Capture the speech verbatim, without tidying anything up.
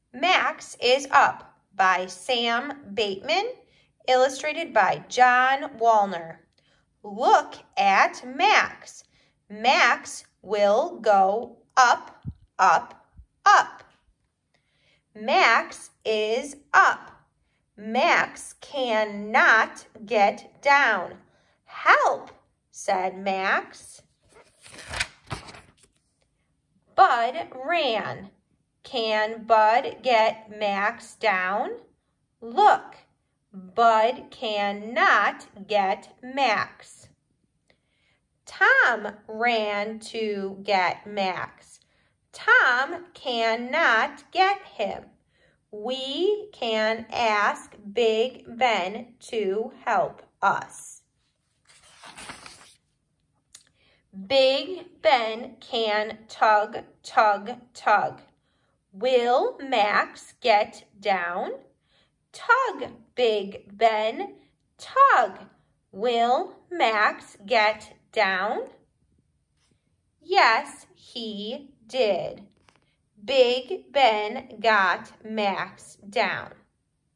Max is Up by Sam Bateman, illustrated by John Wallner. Look at Max. Max will go up, up, up. Max is up. Max cannot get down. Help, said Max. Bud ran. Can Bud get Max down? Look, Bud cannot get Max. Tom ran to get Max. Tom cannot get him. We can ask Big Ben to help us. Big Ben can tug, tug, tug. Will Max get down? Tug, Big Ben, tug. Will Max get down? Yes, he did. Big Ben got Max down.